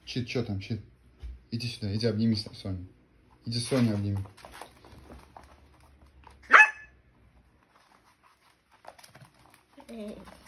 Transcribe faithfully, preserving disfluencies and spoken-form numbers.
Чит, что там, Чит? Иди сюда, иди обними Соню. Иди Соню обними. Э.